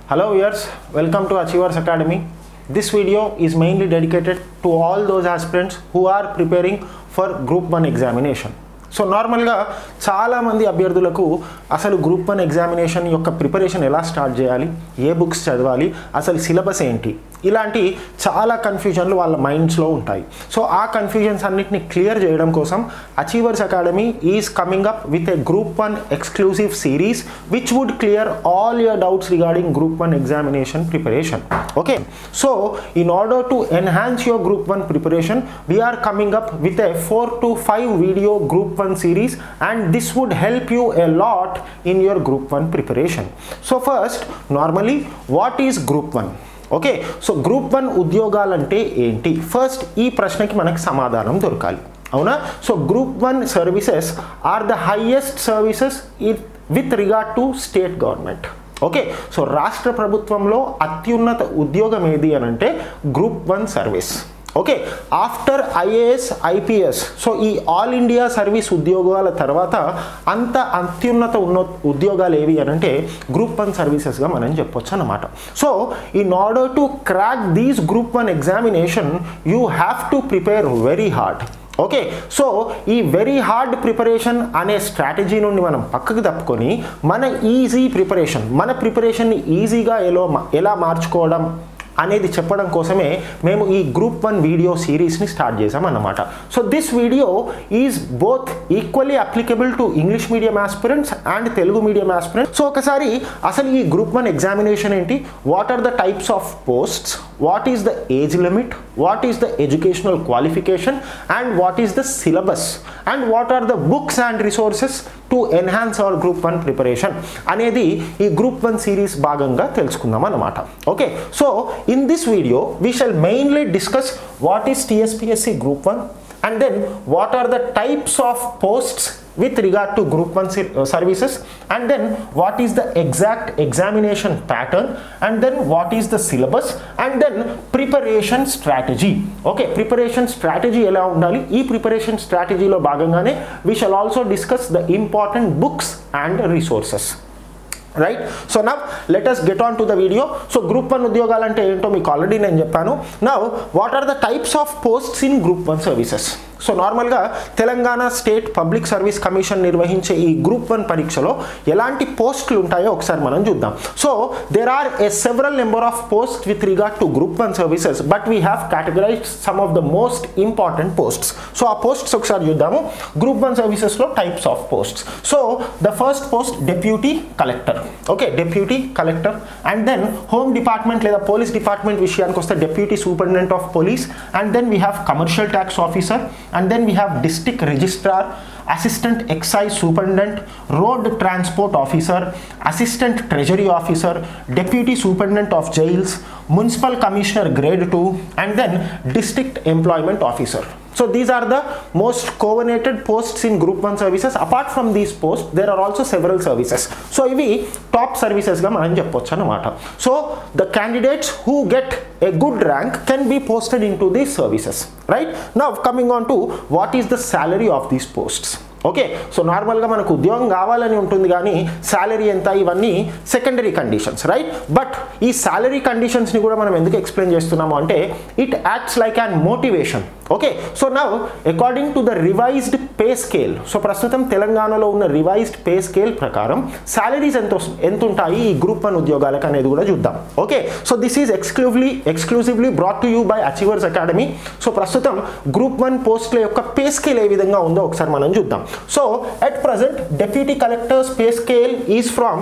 Hello viewers, welcome to Achievers Academy. This video is mainly dedicated to all those aspirants who are preparing for Group 1 examination. So నార్మల్గా చాలామంది అభ్యర్థులకు అసలు group 1 examination యొక్క preparation ఎలా start చేయాలి, ఏ books చదవాలి, అసలు సిలబస్ ఏంటి, ఇలాంటి చాలా కన్ఫ్యూజన్లు వాళ్ళ మైండ్స్లో ఉంటాయి. సో ఆ కన్ఫ్యూజన్స్ అన్నిటిని క్లియర్ చేయడం కోసం Achievers Academy is coming up with a group 1 exclusive series which would clear all your doubts regarding group 1 examination preparation. Okay, so in order to enhance your group 1 preparation we're coming up with a 4 to 5 video group 1 series, and this would help you a lot in your group 1 preparation. So first, normally what is group 1? Okay, so group 1 ఉద్యోగాలంటే ఏంటి? First ఈ ప్రశ్నకి మనకు సమాధానం దొరకాలి, అవునా? So group 1 services are the highest services with regard to state government. Okay, so రాష్ట్ర ప్రభుత్వంలో అత్యున్నత ఉద్యోగం ఏది అని అంటే group 1 service. Okay, after IAS IPS, so ఈ ఆల్ ఇండియా సర్వీస్ ఉద్యోగాల తర్వాత అంత అత్యున్నత ఉద్యోగాలు ఏవి అని అంటే గ్రూప్ 1 సర్వీసెస్గా మనం చెప్పొచ్చు అన్నమాట. So in order to crack these group 1 examination you have to prepare very hard. Okay, so ఈ వెరీ హార్డ్ ప్రిపరేషన్ అనే స్ట్రాటజీ నుండి మనం పక్కకు తప్పుకొని మన ఈజీ ప్రిపరేషన్, మన ప్రిపరేషన్ని ఈజీగా ఎలా మార్చుకోవడం అనేది చెప్పడం కోసమే మేము ఈ గ్రూప్ 1 వీడియో సిరీస్ని స్టార్ట్ చేసాం అన్నమాట. So this video is both equally applicable to English medium aspirants and Telugu medium aspirants. So ఒకసారి అసలు ఈ గ్రూప్ 1 ఎగ్జామినేషన్ ఏంటి, what are the types of posts, what is the age limit, what is the educational qualification, and what is the syllabus, and what are the books and resources to enhance our group 1 preparation అనేది ఈ group 1 series భాగంగా తెలుసుకుందాం అన్నమాట. Okay, so in this video we shall mainly discuss what is TSPSC group 1 and then what are the types of posts with regard to group 1 services, and then what is the exact examination pattern, and then what is the syllabus, and then preparation strategy. Okay, preparation strategy ela undali, ee preparation strategy lo bhagangane we shall also discuss the important books and resources. Right, so now let us get on to the video. So group 1 ఉద్యోగాలు అంటే ఏంటో మీకు already నేను చెప్పాను. Now what are the types of posts in group 1 services? So నార్మల్గా Telangana state public service commission నిర్వహించే ఈ group 1 పరీక్షలో ఎలాంటి పోస్టులు ఉంటాయో ఒకసారి మనం చూద్దాం. So there are a several number of post with regard to group 1 services, but we have categorized some of the most important posts. So ఆ పోస్ట్స్ ఒకసారి చూద్దాము. గ్రూప్ 1 సర్వీసెస్లో types of posts. So the first post deputy collector. Okay, deputy collector. And then home department లేదా police department విషయానికి వస్తే deputy superintendent of police. And then we have commercial tax officer. And then we have district registrar, assistant excise superintendent, road transport officer, assistant treasury officer, deputy superintendent of jails, municipal commissioner grade 2, and then district employment officer. So these are the most coveted posts in group 1 services. Apart from these posts there are also several services. So ivi top services ga manam cheppochu anamata. So the candidates who get a good rank can be posted into these services, right? Now coming on to what is the salary of these posts. Okay, so నార్మల్గా మనకు ఉద్యోగం కావాలని ఉంటుంది కానీ salary ఎంత ఇవన్నీ secondary conditions, right? But ఈ salary కండిషన్స్ని కూడా మనం ఎందుకు ఎక్స్ప్లెయిన్ చేస్తున్నాము అంటే it acts like an motivation. Okay, so now according to the revised pay scale, so ప్రస్తుతం తెలంగాణలో ఉన్న రివైజ్డ్ పే స్కేల్ ప్రకారం శాలరీస్ ఎంత ఉంటాయి ఈ గ్రూప్ 1 ఉద్యోగాలకు అనేది కూడా చూద్దాం. Okay, so this is exclusively brought to you by achievers academy. So ప్రస్తుతం గ్రూప్ 1 పోస్టుల యొక్క పే స్కేల్ ఏ విధంగా ఉందో ఒకసారి మనం చూద్దాం. So at present deputy collector's pay scale is from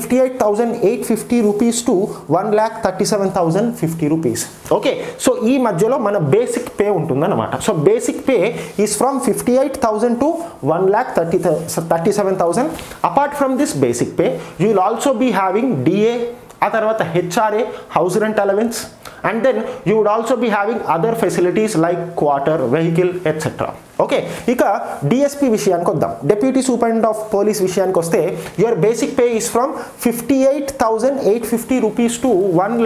58,850 rupees to 1,37,050 rupees. Okay, so ఈ మధ్యలో మన బేసిక్ పే ఉంటుందన్నమాట. So basic pay is from 58,000 to 1,37,000. Apart from this basic pay you will also be having DA, ఆ తర్వాత HRA, house rent allowance, and then you would also be having other facilities like quarter, vehicle, etc. Okay, ఇక DSP విషయానికి వద్దాం. Deputy superintendent of police విషయానికి వస్తే your basic pay is from 58,850 rupees to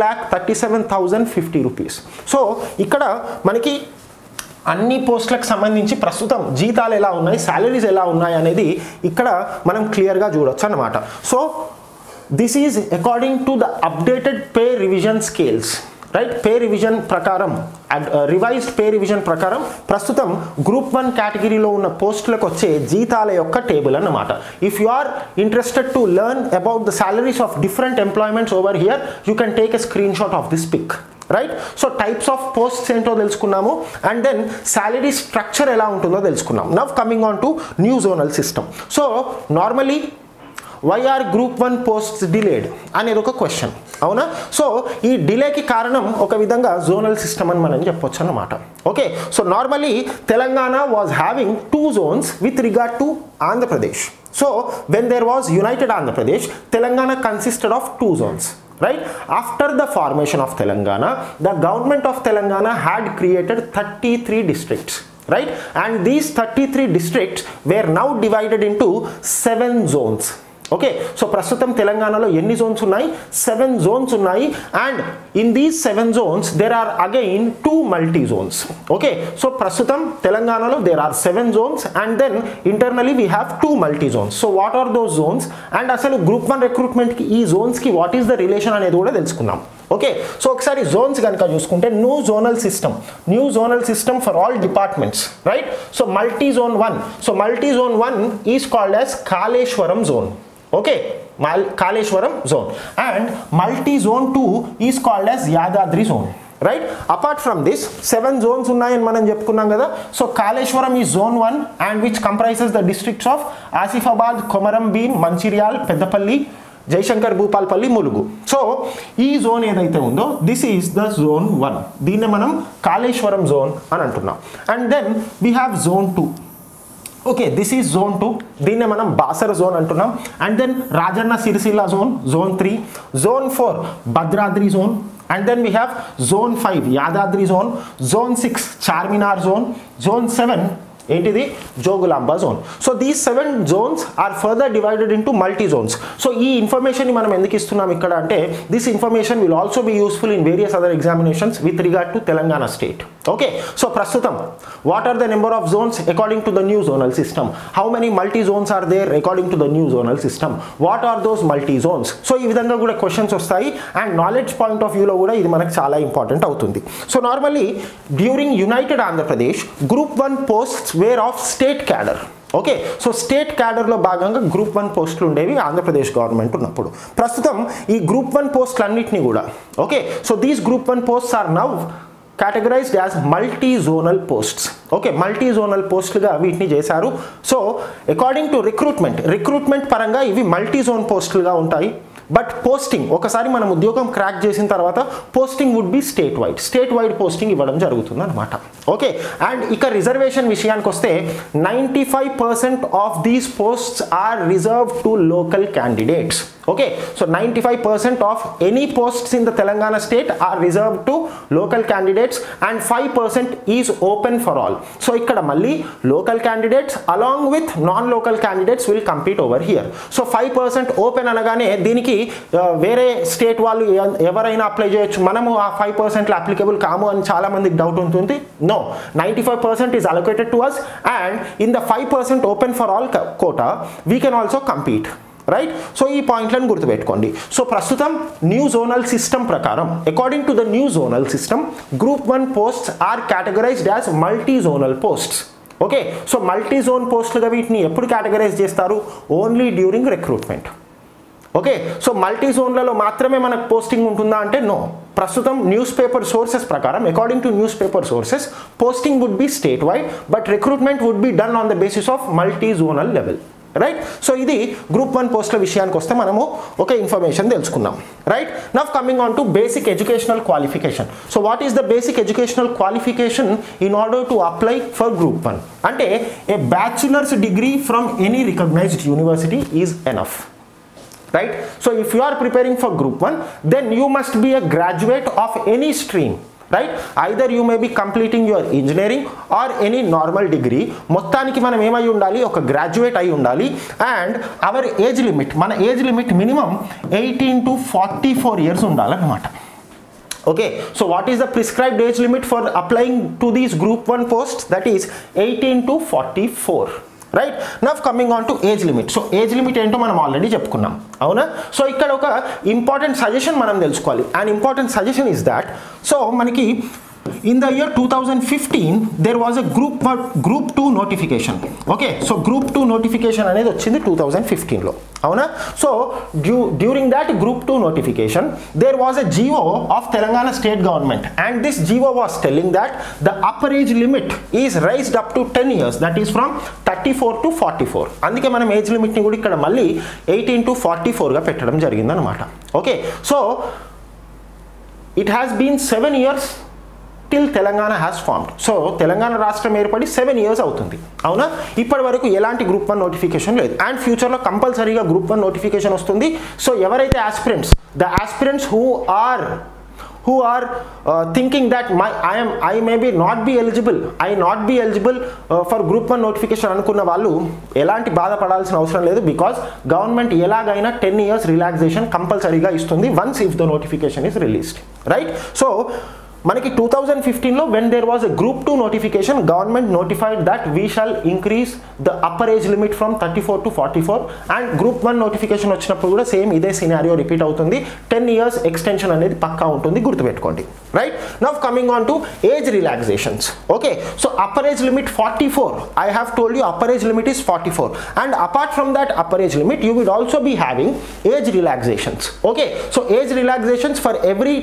1,37,050 rupees. So ఇక్కడ మనకి అన్ని పోస్టులకు సంబంధించి ప్రస్తుతం జీతాలు ఎలా ఉన్నాయి, సాలరీస్ ఎలా ఉన్నాయి అనేది ఇక్కడ మనం క్లియర్గా చూడొచ్చు అన్నమాట. So this is according to the updated pay revision scales. Right, pay revision ప్రకారం రివైజ్డ్ పే రివిజన్ ప్రకారం ప్రస్తుతం గ్రూప్ 1 కేటగిరీలో ఉన్న పోస్టులకు వచ్చే జీతాల యొక్క టేబుల్ అన్నమాట. If you are interested to learn about the salaries of different employments over here you can take a screenshot of this pic. Right, so types of posts ఏంటో తెలుసుకున్నాము అండ్ దెన్ సాలరీ స్ట్రక్చర్ ఎలా ఉంటుందో తెలుసుకున్నాం. Now coming on to new zonal system. So normally why are group 1 posts delayed అనేది ఒక question, అవునా? So ఈ డిలేకి కారణం ఒక విధంగా జోనల్ సిస్టమ్ అని మనం చెప్పొచ్చు అన్నమాట. Okay, so normally Telangana was having 2 zones with regard to Andhra Pradesh. So when there was United Andhra Pradesh, Telangana consisted of 2 zones. Right, after the formation of Telangana, the government of Telangana had created 33 districts. Right, and these 33 districts were now divided into 7 zones. Okay, so ప్రస్తుతం తెలంగాణలో ఎన్ని zones ఉన్నాయి? 7 zones ఉన్నాయి. And in these 7 zones there are again 2 multi zones. Okay, so ప్రస్తుతం తెలంగాణలో there are 7 zones and then internally we have 2 multi zones. So what are those zones and అసలు group 1 రిక్రూట్మెంట్కి ఈ జోన్స్కి వాట్ ఈస్ ద రిలేషన్ అనేది కూడా తెలుసుకుందాం. Okay, so ఒకసారి జోన్స్ కనుక చూసుకుంటే new zonal system for all departments. Right, so multi zone 1, so multi zone 1 is called as Kaleshwaram zone. Okay, Kaleshwaram zone and multi zone 2 is called as Yadadri zone. Right, apart from this 7 zones ఉన్నాయని మనం చెప్పుకున్నాం కదా. So Kaleshwaram ఈ zone 1 and which comprises the districts of Asifabad, Komaram Bheem, Mancherial, Peddapalli, Jayashankar, Bhupalpally, Mulugu. So ఈ zone ఏదైతే ఉందో this is the zone 1, దీన్ని మనం కాళేశ్వరం జోన్ అని అంటున్నాం. And then we have zone 2. Okay, this is zone 2, దీన్నే మనం బాసర జోన్ అంటున్నాం. And then Rajanna Sircilla zone 3, zone 4 Bhadradri zone, and then we have zone 5 Yadadri zone 6 Charminar zone 7 ఏంటిది Jogulamba zone. So these 7 zones are further divided into multi zones. So ఈ information మనం ఎందుకు ఇస్తున్నాం ఇక్కడ అంటే this information will also be useful in various other examinations with regard to Telangana state. Okay, so ప్రస్తుతం what are the number of zones according to the new zonal system, how many multi zones are there according to the new zonal system, what are those multi zones. So ఈ విధంగా కూడా questions వస్తాయి and knowledge point of వ్యూలో కూడా ఇది మనకు చాలా important అవుతుంది. So normally during United Andhra Pradesh group 1 posts wear of state cadre. Okay, so state క్యాడర్లో భాగంగా గ్రూప్ 1 పోస్టులు ఉండేవి ఆంధ్రప్రదేశ్ గవర్నమెంట్ ఉన్నప్పుడు. ప్రస్తుతం ఈ గ్రూప్ 1 పోస్టులు అన్నింటినీ కూడా okay, so these group 1 posts are now categorized as multi-zonal posts. Okay, multi zonal పోస్టులుగా వీటిని చేశారు. సో అకార్డింగ్ టు రిక్రూట్మెంట్ పరంగా ఇవి మల్టీ జోన్ పోస్టులుగా ఉంటాయి. బట్ పోస్టింగ్ ఒకసారి మనం ఉద్యోగం క్రాక్ చేసిన తర్వాత posting would be state wide posting ఇవ్వడం జరుగుతుంది అనమాట. ఓకే, అండ్ ఇక రిజర్వేషన్ విషయానికి వస్తే 95% of these posts are reserved to local candidates. Okay, so 95% of any posts in the Telangana state are reserved to local candidates and 5% is open for all. So ఇక్కడ మళ్ళీ local candidates along with non local candidates will compete over here. So 5% open అనగానే దీనికి వేరే state వాళ్ళు ఎవరైనా apply చేయొచ్చు, మనము ఆ 5%లో అప్లికబుల్ కాము అని చాలా మందికి డౌట్ ఉంటుంది. No, 95% is allocated to us and in the 5% open for all quota we can also compete. Right, so ఈ పాయింట్లను గుర్తుపెట్టుకోండి. సో ప్రస్తుతం న్యూ జోనల్ సిస్టమ్ ప్రకారం according to the new zonal system group 1 posts are categorized as multi zonal posts. Okay, so multi zone పోస్టులుగా వీటిని ఎప్పుడు categorize చేస్తారు? Only during recruitment. Okay, so multi జోన్లలో మాత్రమే మనకు పోస్టింగ్ ఉంటుందా అంటే నో. ప్రస్తుతం న్యూస్ పేపర్ సోర్సెస్ ప్రకారం according to newspaper sources posting would be state wide but recruitment would be done on the basis of multi zonal level. Right, so ఇది group 1 పోస్టుల విషయానికి వస్తే మనము ఒక ఇన్ఫర్మేషన్ తెలుసుకున్నాం. Right, now coming on to basic educational qualification. So what is the basic educational qualification in order to apply for group 1 అంటే a bachelor's degree from any recognised university is enough. Right, so if you are preparing for group 1 then you must be a graduate of any stream. Right, either you may be completing your engineering or any normal degree. మొత్తానికి మనం ఏమై ఉండాలి? ఒక graduate అయి ఉండాలి. And our age limit, మన age limit minimum 18 to 44 years ఉండాలన్నమాట. Okay, so what is the prescribed age limit for applying to these group 1 post? That is 18 to 44. Right. Now coming on to age limit. So age limit ఏంటో మనం already చెప్పుకున్నాం, అవునా? So ఇక్కడ ఒక important suggestion మనం తెలుసుకోవాలి. And important suggestion is that, so మనకి in the year 2015 there was a group 2 notification. Okay, so group 2 notification అనేది వచ్చింది 2015 లో, అవునా? So during that group 2 notification there was a GO of Telangana state government, and this GO was telling that the upper age limit is raised up to 10 years, that is from 34 to 44. అందుకే మనం age limit ని కూడా ఇక్కడ మళ్ళీ 18 to 44 గా పెట్టడం జరిగింది అన్నమాట. Okay, so it has been 7 years till Telangana has formed. So Telangana రాష్ట్రం ఏర్పడి 7 years అవుతుంది, అవునా? ఇప్పటి వరకు ఎలాంటి గ్రూప్ 1 నోటిఫికేషన్ లేదు, అండ్ ఫ్యూచర్లో కంపల్సరీగా గ్రూప్ 1 నోటిఫికేషన్ వస్తుంది. సో ఎవరైతే aspirants, the aspirants who are thinking that I may not be eligible for group 1 notification అనుకున్న వాళ్ళు ఎలాంటి బాధపడాల్సిన అవసరం లేదు, బికాస్ గవర్నమెంట్ ఎలాగైనా 10 years రిలాక్సేషన్ కంపల్సరీగా ఇస్తుంది once if the notification is released, right? So మనకి 2015 లో when there was a group 2 notification, government notified that we shall increase the upper age limit from 34 to 44, and group 1 notification వచ్చినప్పుడు కూడా same ఇదే scenario repeat అవుతుంది. 10 years extension అనేది పక్కా ఉంటుంది, గుర్తుపెట్టుకోండి, right? Now coming on to age relaxations. Okay, so upper age limit 44, I have told you upper age limit is 44, and apart from that upper age limit you will also be having age relaxations. Okay, so age relaxations for every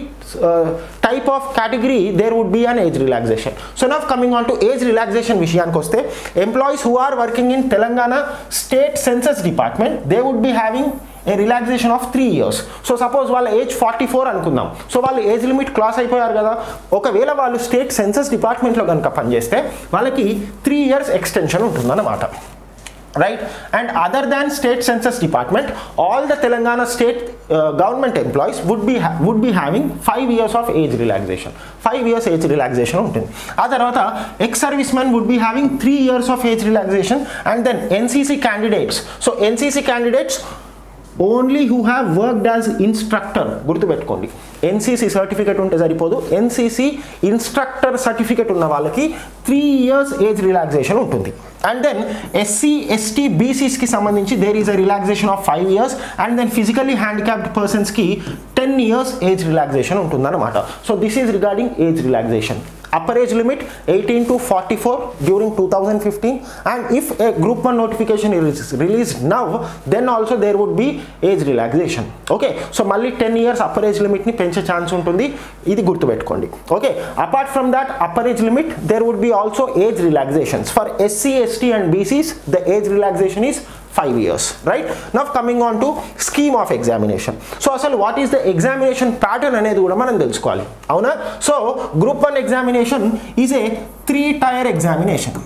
type of category there would be an age relaxation. So now coming on to age relaxation విషయానికి వస్తే, employees who are working in Telangana state census department, they would be having a relaxation of 3 years. So suppose వాళ్ళ age 44 అనుకుందాం, so వాళ్ళు age limit class అయిపోయారు కదా, ఒకవేళ వాళ్ళు state census డిపార్ట్మెంట్లో కనుక పనిచేస్తే వాళ్ళకి 3 years ఎక్స్టెన్షన్ ఉంటుందన్నమాట, right? And other than state census department, all the Telangana state government employees would be having 5 years of age relaxation. 5 years age relaxation ఉంటుంది. ఆ తర్వాత ex servicemen would be having 3 years of age relaxation, and then NCC candidates, so NCC candidates only who have worked as instructor, గుర్తుపెట్టుకోండి, NCC certificate ఉంటే సరిపోదు, NCC instructor certificate ఉన్న వాళ్ళకి 3 years age relaxation ఉంటుంది. And then SC ST బీసీస్కి సంబంధించి there is a relaxation of 5 years, and then physically handicapped పర్సన్స్కి 10 years age relaxation ఉంటుందన్నమాట. So this is regarding age relaxation. Upper age limit 18 to 44 during 2015, and if a group 1 notification is released now, then also there would be age relaxation. Okay, so malli 10 years upper age limit ni penche chance untundi, idi gurtu pettukondi. Okay, apart from that upper age limit there would be also age relaxations. For SC ST and BCs the age relaxation is 5 years, right? Now coming on to scheme of examination. So asalu what is the examination pattern అనేది కూడా మనం తెలుసుకోవాలి, అవునా? So group 1 examination is a 3-tier examination.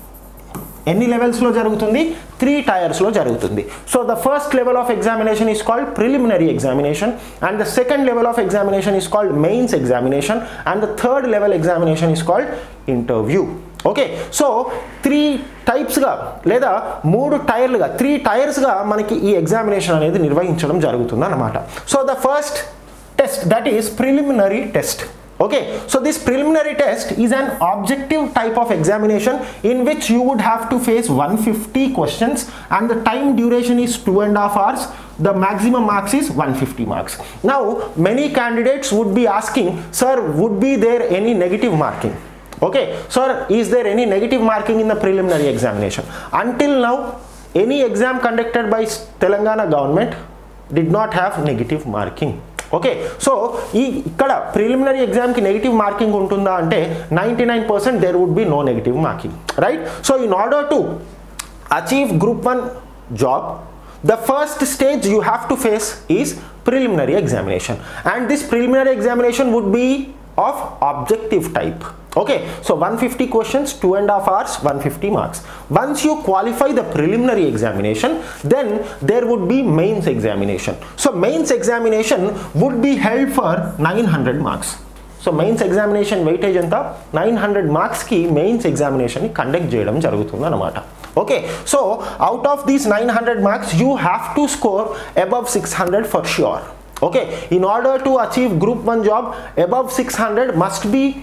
ఎన్ని levels లో జరుగుతుంది? 3 tiers లో జరుగుతుంది. So the first level of examination is called preliminary examination, and the second level of examination is called mains examination, and the third level examination is called interview. Okay, so 3 టైప్స్గా లేదా 3 టైర్లుగా 3 టైర్స్గా మనకి ఈ examination అనేది నిర్వహించడం జరుగుతుంది అన్నమాట. So the first test, that is preliminary test. Okay, so this preliminary test is an objective type of examination in which you would have to face 150 questions, and the time duration is 2.5 hours. The maximum marks is 150 marks. Now many candidates would be asking, sir, would be there any negative marking? Okay, sir, is there any negative marking in the preliminary examination? Until now any exam conducted by Telangana government did not have negative marking. Okay, so ఈ ఇక్కడ preliminary ఎగ్జామ్కి negative marking ఉంటుందా అంటే 99% there would be no negative marking, right? So in order to achieve group 1 job, the first stage you have to face is preliminary examination, and this preliminary examination would be of objective type. Okay, so 150 questions, 2.5 hours, 150 marks. Once you qualify the preliminary examination, then there would be mains examination. So mains examination would be held for 900 marks. So mains examination weightage anta 900 marks ki mains examination ni conduct cheyadam jarugutundi anamata. Okay, so out of these 900 marks you have to score above 600 for sure. Okay, in order to achieve group 1 job, above 600 must be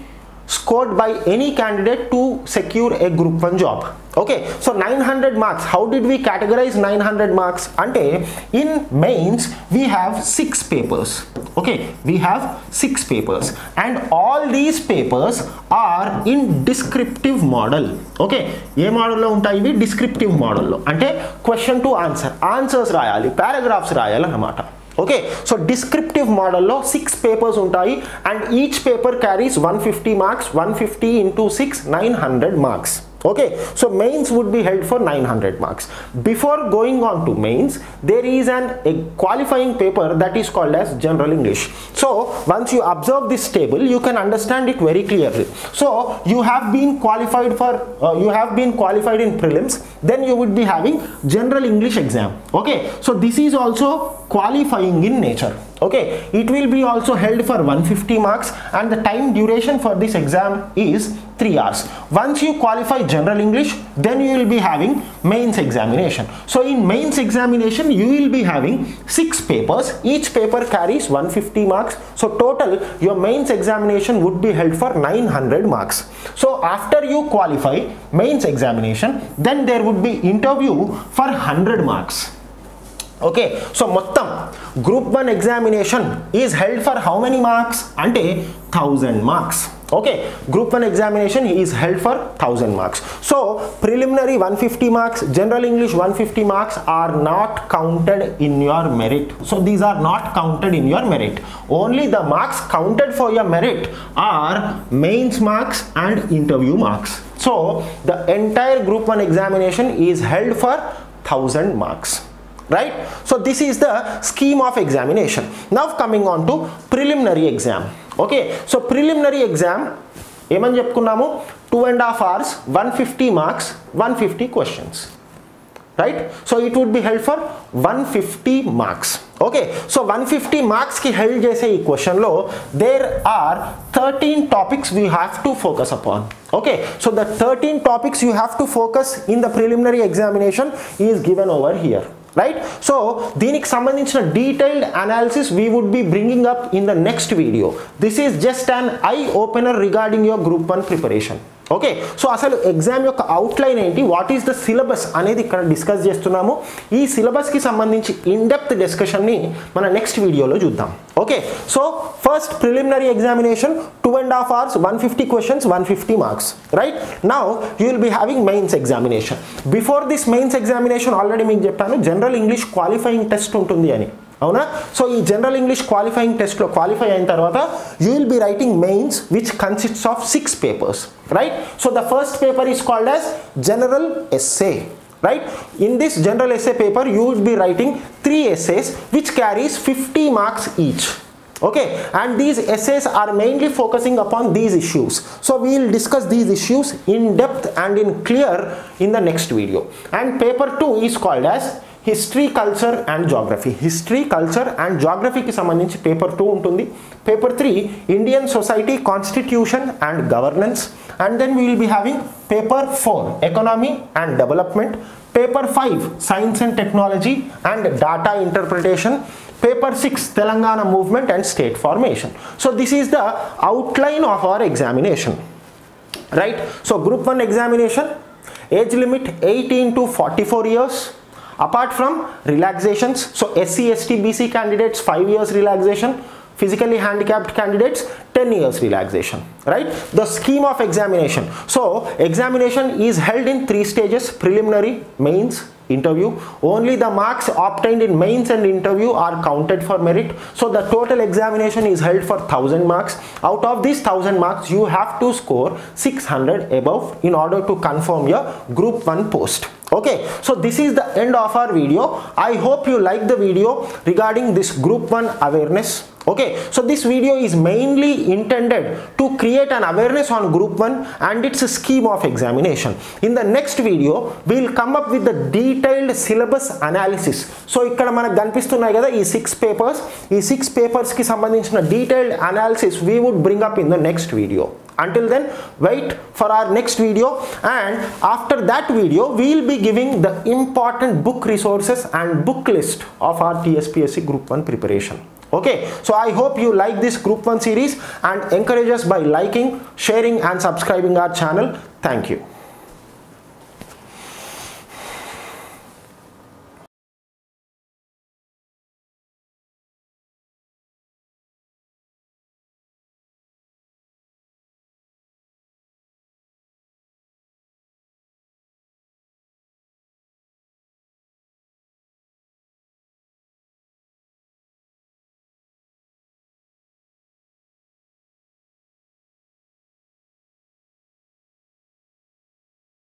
scored by any candidate to secure a group 1 job. Okay, so 900 marks. How did we categorize 900 marks? Ante in mains we have 6 papers. Okay, we have 6 papers and all these papers are in descriptive model. Okay, ఏ మోడల్లో ఉంటాయి ఇవి? Descriptive మోడల్లో. అంటే question to answer, answers రాయాలి, paragraphs రాయాలి అన్నమాట. Okay, so descriptive model lo 6 papers untayi and each paper carries 150 marks. 150 into 6, 900 marks. Okay, so mains would be held for 900 marks. Before going on to mains, there is a qualifying paper that is called as general English. So once you observe this table, you can understand it very clearly. So you have been qualified for in prelims, then you would be having general English exam. Okay, so this is also qualifying in nature. Okay, it will be also held for 150 marks and the time duration for this exam is 3 hours. Once you qualify general English, then you will be having mains examination. So in mains examination you will be having 6 papers. Each paper carries 150 marks. So total your mains examination would be held for 900 marks. So after you qualify mains examination, then there would be interview for 100 marks. Okay, so mottam group 1 examination is held for how many marks? Ante 1000 marks. Okay, group 1 examination is held for 1000 marks. So preliminary 150 marks, general English 150 marks are not counted in your merit. So these are not counted in your merit. Only the marks counted for your merit are mains marks and interview marks. So the entire group 1 examination is held for 1000 marks. Right, so this is the scheme of examination. Now coming on to preliminary exam. Okay, so preliminary exam ఏమని చెప్పుకున్నాము? 2.5 hours, 150 marks, 150 questions. Right, so it would be held for 150 marks. Okay, so 150 marks ki held చేసే ఈ question లో there are 13 topics we have to focus upon. Okay, so the 13 topics you have to focus in the preliminary examination is given over here. Right, so దీనికి సంబంధించిన detailed analysis we would be bringing up in the next video. This is just an eye opener regarding your group 1 preparation. Okay, so అసలు exam యొక్క outline ఏంటి, what is the syllabus అనేది ఇక్కడ discuss చేస్తున్నాము. ఈ సిలబస్కి సంబంధించి ఇన్ డెప్త్ డిస్కషన్ని మన next వీడియోలో చూద్దాం. Okay, so first preliminary examination 2.5 hours, 150 questions, 150 marks. Right, now you will be having mains examination. Before this mains examination already మీకు చెప్పాను జనరల్ ఇంగ్లీష్ క్వాలిఫైయింగ్ టెస్ట్ ఉంటుంది అని, అవునా? సో ఈ జనరల్ ఇంగ్లీష్ క్వాలిఫైయింగ్ టెస్ట్లో క్వాలిఫై అయిన తర్వాత you will be writing mains which consists of 6 papers. Right, so the first paper is called as general essay. Right, in this general essay paper you will be writing 3 essays which carries 50 marks each. Okay, and these essays are mainly focusing upon these issues. So we will discuss these issues in depth and in clear in the next video. And paper 2 is called as history, culture and geography. History, culture and geography ki sambandhinchi paper 2 untundi. Paper 3 Indian society, constitution and governance. And then we will be having paper 4 economy and development. Paper 5 science and technology and data interpretation. Paper 6 Telangana movement and state formation. So this is the outline of our examination. Right, so group 1 examination, age limit 18 to 44 years. Apart from relaxations, so SC, ST, BC candidates 5 years relaxation, physically handicapped candidates 10 years relaxation. Right, the scheme of examination. So examination is held in 3 stages: preliminary, mains, interview. Only the marks obtained in mains and interview are counted for merit. So the total examination is held for 1000 marks. Out of these 1000 marks you have to score 600 above in order to confirm your group 1 post. Okay, so this is the end of our video. I hope you like the video regarding this group 1 awareness. Okay, so this video is mainly intended to create an awareness on group 1 and its scheme of examination. In the next video we will come up with the detailed syllabus analysis. So ikkada manaku kanipistunnai kada ee 6 papers, ee 6 papers ki sambandhinchina detailed analysis we would bring up in the next video. Until then, wait for our next video, and after that video we will be giving the important book resources and book list of our TSPSC group 1 preparation. Okay, so I hope you like this Group 1 series and encourage us by liking, sharing and subscribing our channel. Thank you.